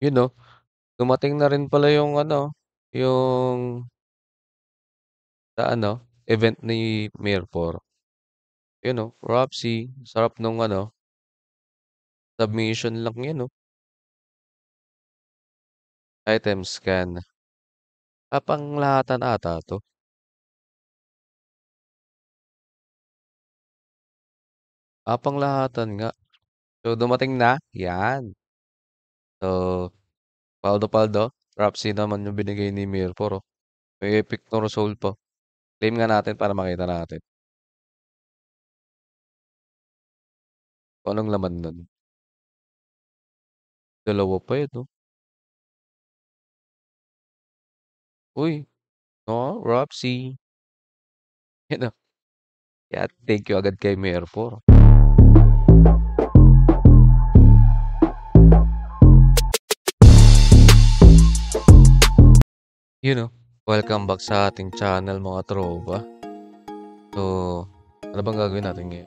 Yun 'no, dumating na rin pala yung ano, yung sa ano, event ni Mayor Poro. Yun 'no, Robsy, sarap nung ano, submission lang yan 'no, item scan. Panglahatan ata 'to, panglahatan nga. So, dumating na, yan. So, paldo-paldo, Robsy naman yung binigay ni Mayor Poro. May epic Toro Soul pa. Claim nga natin para makita natin kung anong laman nun. Dalawa pa yun 'no. Uy, Robsy. Yun 'no, kaya thank you agad kay Mayor Poro. Yun 'no, welcome back sa ating channel mga tropa. So, ano bang gagawin natin ngayon?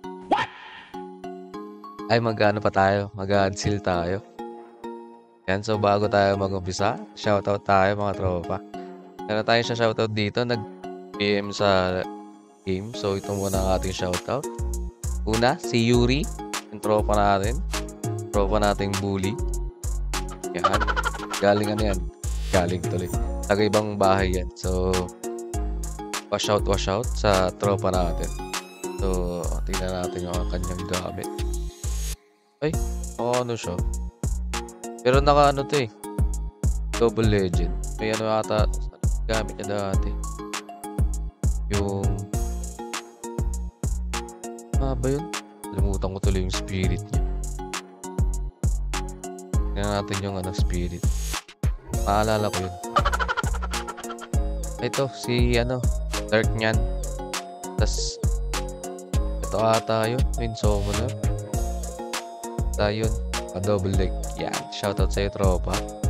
Ay mag-aano pa tayo, mag-a-unseal tayo. Yan, so bago tayo mag-umpisa, shoutout tayo mga tropa. Meron tayong shoutout dito, nag-PM sa game. So, ito muna ang ating shoutout. Una, si Yuri, yung tropa natin. Tropa nating bully. Yan, galing ano yan? Galing tuloy. Taga ibang bahay yan. So, wash out sa tropa natin. So, tingnan natin yung kanyang gamit. Ay, ano siya. Pero naka-ano to eh. Double Legend. May ano ata, gamit niya dati. Yung, ba yun? Limutan ko tuloy yung spirit niya. Tingnan natin yung spirit. Maalala ko yun. Ito, si Dark niyan. Tas, ito ata yun. Main summoner. Yun, double deck. Yan, shoutout sa'yo tropa.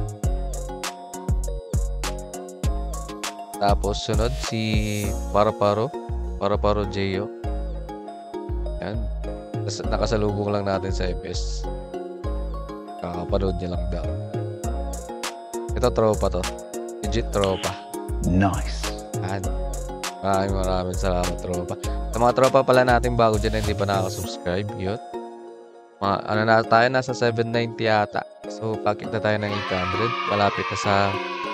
Tapos sunod si Paraparo Jeyo. Yan, nakasalubong lang natin sa FS. Kakapanood niya lang daw. Ito tropa to, legit tropa. Nice. Yan, maraming salamat tropa. Sa mga tropa pala natin bago dyan na hindi pa nakaka-subscribe, yun. Ano na tayo, nasa 790 yata. So, pakit na tayo ng 800. Malapit na sa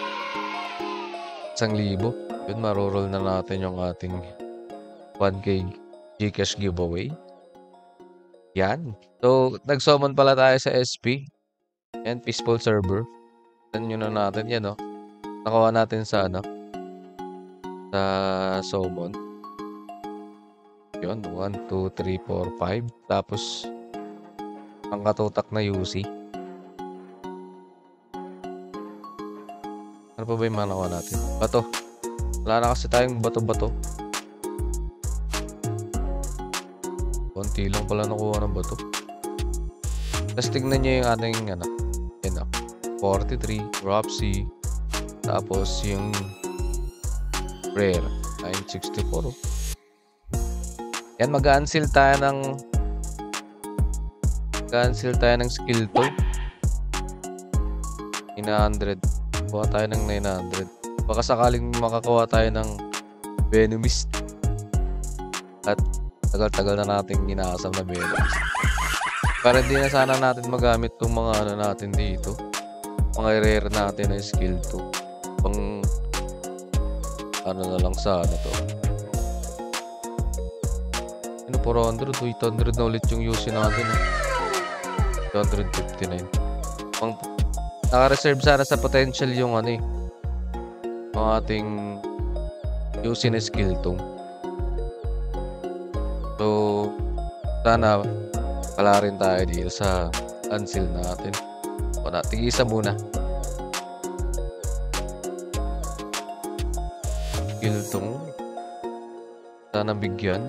1,000. Yun, maroroll na natin yung ating 1K Gcash giveaway. Yan. So, nag-summon pala tayo sa SP. Yan, peaceful server. Yan yun na natin. Yan, no? Nakuha natin sa sa summon. Yun, 1, 2, 3, 4, 5. Tapos, ang katutak na UC. Ano pa ba yung mga nakuha natin? Bato. Wala na kasi tayong bato-bato. Konti lang pala nakuha ng bato. Tapos tignan nyo yung ating 43, Robsy. Tapos yung Rare, 964. Yan, mag-a-unseal tayo ng skill 2. 900. Kuha tayo ng 900. Baka sakaling makakuha tayo ng Venomist. At tagal-tagal na natin inaasam na Venomist. Para hindi na sana natin magamit itong mga natin dito. Mga rare natin na skill 2. Pang na lang sa to. 400, 800 na ulit yung UC natin. 259. Naka-reserve sana sa potential yung yung ating UC na skill 2. So, sana pala rin tayo dito sa unseal natin. O tigisa muna. Skill 2. Sana bigyan.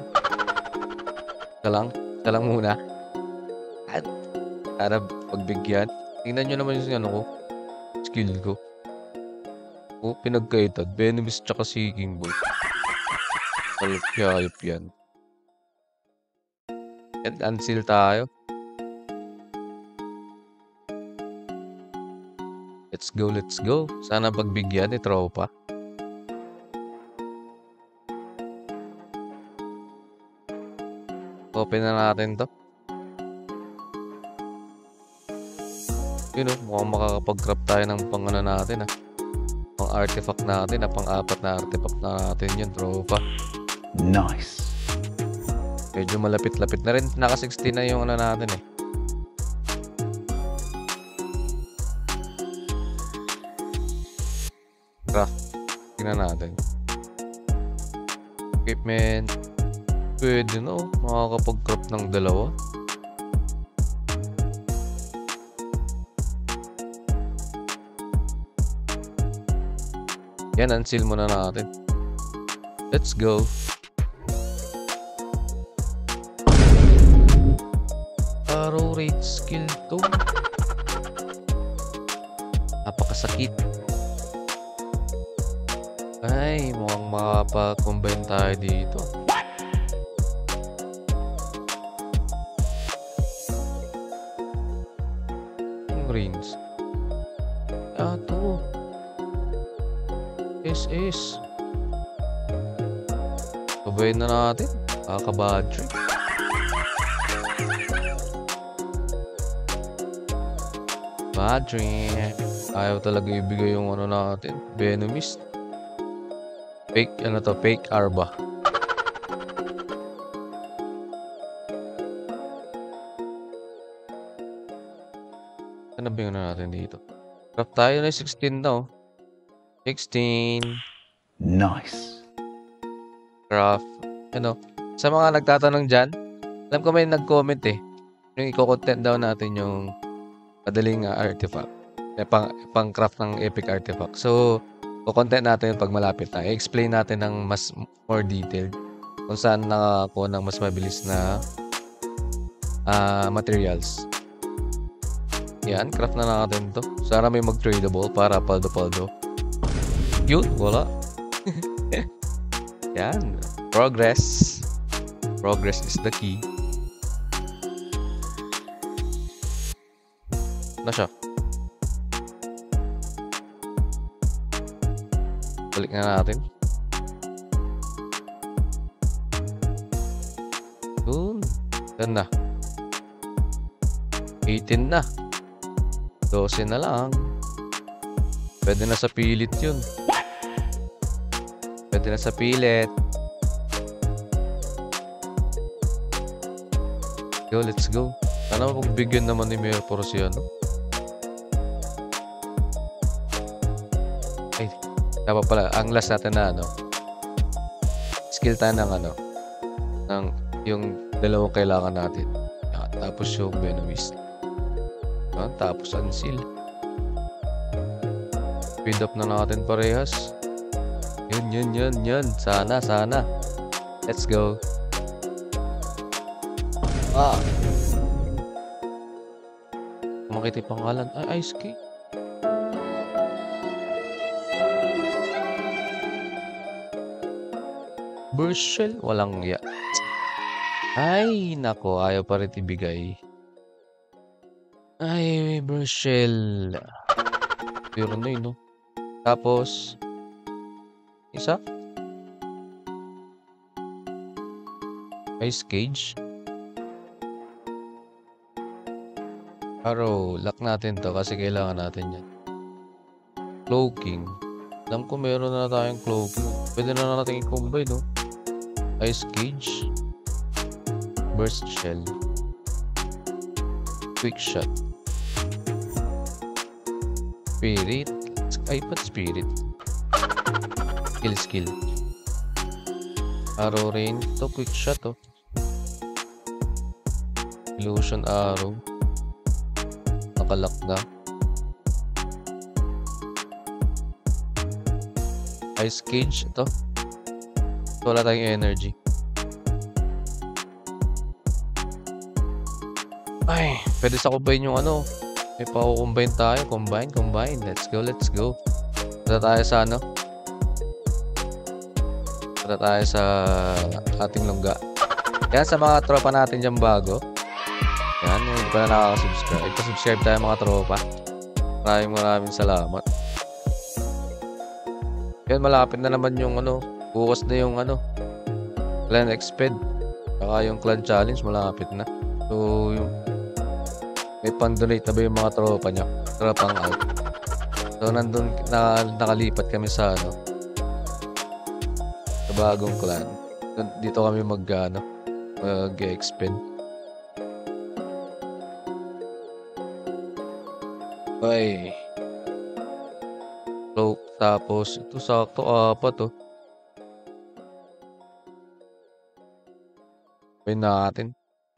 Isa lang muna. At sana pagbigyan. Tingnan nyo naman yung ko. Skill ko. Pinagkaitan. Venomist tsaka Seeking Bolt. Ayop yan. And unseal tayo. Let's go, let's go. Sana pagbigyan ni tropa. Open na natin to. Yun o, mukhang makakapag-craft tayo ng pang ano natin pang artifact natin pang-apat na artifact na natin yun, tropa. Nice. Medyo malapit-lapit na rin. Naka 16 na yung ano natin Craft. Tingnan natin. Equipment. Pwede na makakapag-craft ng dalawa. Yan, unseal muna natin. Let's go. Arrow rate skill 2. Napakasakit. Ay, mukhang makapag-combine tayo dito. Greens. Ito. SS. Combine na natin. Kakabad trip. Bad trip. Ayaw talaga ibigay yung ano natin. Venomist. Fake, ano to? Fake Arba. Ano ba yung ano natin dito? Craft tayo na 16 daw. 16. Nice. Craft. Ano? Sa mga nagtatanong dyan, alam ko may nag-comment yung i-content daw natin yung madaling artifact. Pang craft ng epic artifact. So, content natin pag malapit na. I-explain natin ng mas more detailed kung saan nakakuha ng mas mabilis na materials. Yan, craft na natin to. Sana may mag-tradable para paldo-paldo. Yun, wala. Yan, progress. Progress is the key. Na siya. Balik na natin. Yun. Yan na. 18 na. 12 na lang. Pwede na sa pilit yun. Pwede na sa pilit. Go, let's go. Sana magbigyan naman ni Mayor Porciano. Ay, dapat pala, ang last natin na skill tayo ng ng yung dalawang kailangan natin. Tapos yung Venomist. Tapos unseal. Speed up na natin parehas. Yun. Sana. Let's go. Makita yung pangalan. Ay, Ice Cake. Burst Shell. Walang ya. Ay, nako. Ayaw pa rin ibigay. Ay, Burst Shell. Pero na yun, no? Tapos, isa? Ice Cage. Arrow. Lock natin to kasi kailangan natin yan. Cloaking. Alam ko meron na tayong cloaking. Pwede na natin i-combine, no? Ice Cage. Burst Shell. Quick Shot. Spirit. Ay, ba't Spirit? Skill. Arrow Rain. Ito, Quick Shot, Illusion Arrow. Nakalak na. Ice Cage. Ito. Wala tayong energy. Ay, pwede sa combine yung may pa-combine tayo. Combine. Let's go. Punta tayo sa Punta tayo sa ating lungga. Yan, sa mga tropa natin dyan bago. Yan, hindi pa na nakaka-subscribe. Pa-subscribe tayo mga tropa. Maraming salamat. Yan, malapit na naman yung ano, bukas na yung ano, clan exped. Saka yung clan challenge malapit na. So, yung may pan-donate na ba yung mga tropa niya? Tropang out. So, nandun, nakalipat kami sa ano, sa bagong clan. Dito kami mag-expend. Ay. So, tapos, ito sakto 4 oh. Pwede natin.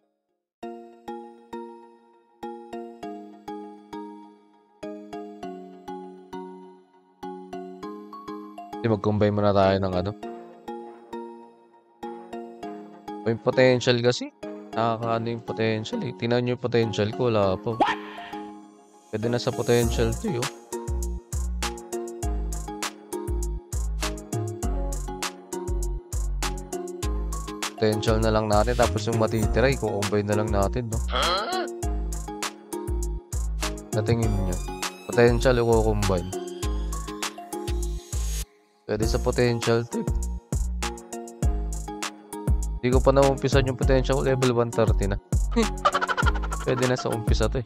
Mag-combine muna tayo ng ano. Yung potential kasi. Nakakaano yung potential eh. Tingnan nyo yung potential ko. Wala pa. Pwede na sa potential to yun. Potential na lang natin. Tapos yung matitira, i-combine na lang natin, no? Natingin nyo. Potential, i-combine. Pwede sa potential to. Hindi ko pa na-umpisan yung potential ko. Level 130 na. Pwede na sa umpisa to eh.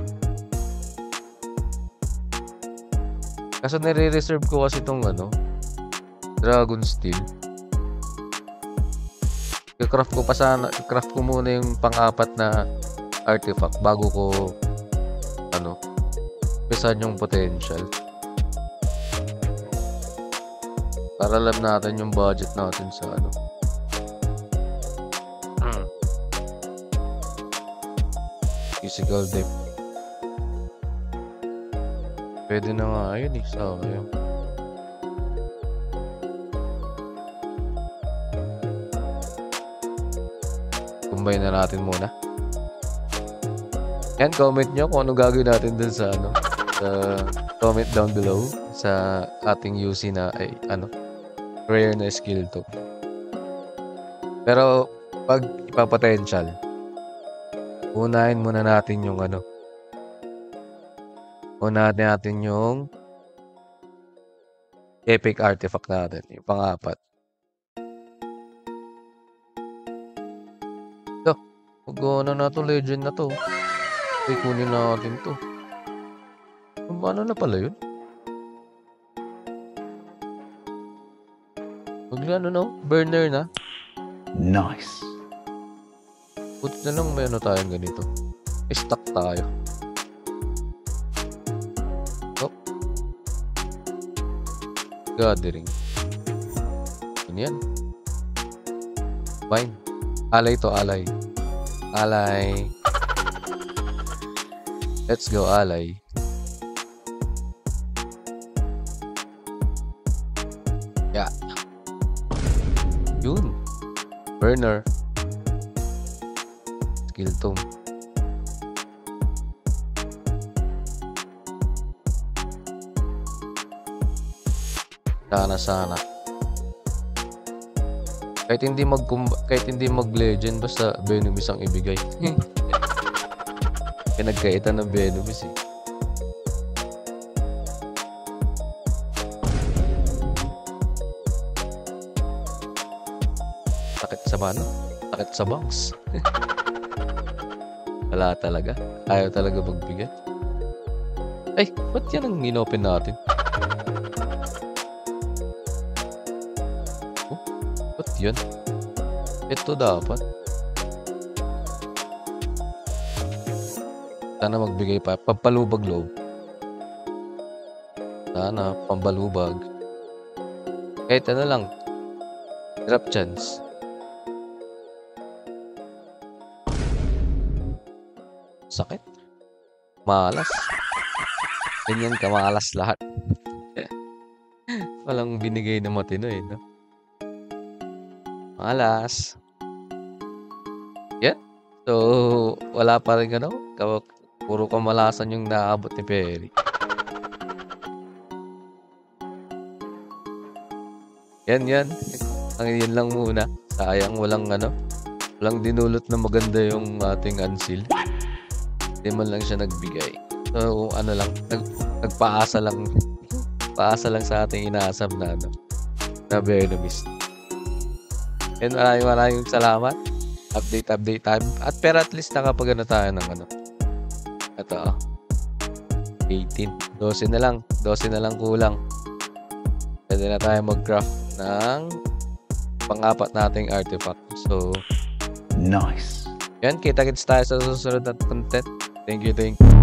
Kaso nire-reserve ko kasi itong ano, Dragon Steel. I-craft ko pa sana, i-craft ko muna yung pang-4 na artifact bago ko ano, umpisan yung potential. Para alam natin yung budget natin sa ano. Physical depth. Pwede na nga yun eh. So, yun. Combine na natin muna. Yan, comment nyo kung ano gagawin natin dun sa ano. Comment down below sa ating UC na ay ano. Rare na skill to. Pero pag ipapotential, unahin muna natin yung ano. Unahin natin yung epic artifact natin, yung pang-4. So, mag-ano na to, legend na to. Okay, kunin natin to. Ano na pala yun? Ano no? Burner na. Nice. Put na lang may ano tayong ganito. Stock tayo. Oh. Gathering. Yan. Fine. Alay to, alay. Alay. Let's go, alay. Yeah. Yun. Burner. Skill tome. Sana. Kahit hindi mag-legend basta Venomous ang ibigay. Pinagkaitan ng Venomous eh. Sakit sa mano. Sakit sa bangs. Wala talaga. Ayaw talaga magbigay. Ay, ba't yan ang inopen natin? Oh, ba't yan? Ito dapat. Sana magbigay pa. Pampalubag loob. Sana, pambalubag. Kahit ano lang. Drop chance. Sakit. Malas. Ganyan kamalas lahat. Walang binigay na matino eh, no? Malas. Yan. So, wala pa rin ano. Puro kamalasan yung naabot ni Perry. Yan. Yan lang muna. Sayang walang ano. Walang dinulot na maganda yung ating unseal. Hindi man lang siya nagbigay. So, ano lang, nagpaasa lang sa ating inaasam na na Venomist. And maraming salamat. Update time. Pero at least nakapag-ano tayo ng ito, 18. 12 na lang kulang. Pwede na tayo mag-craft ng pang-apat nating artifact. So, Nice. yan, kita-kits tayo sa susunod na content. Thank you.